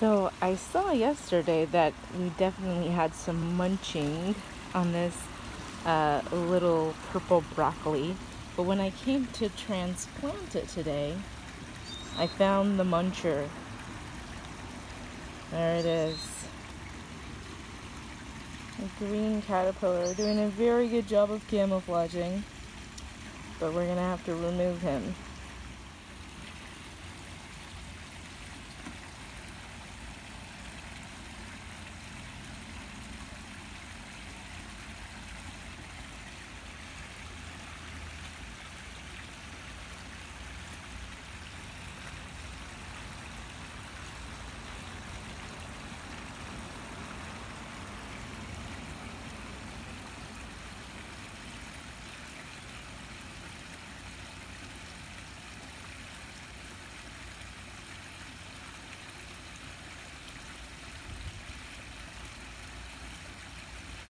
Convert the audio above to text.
So I saw yesterday that we definitely had some munching on this little purple broccoli, but when I came to transplant it today, I found the muncher. There it is. A green caterpillar doing a very good job of camouflaging, but we're gonna have to remove him.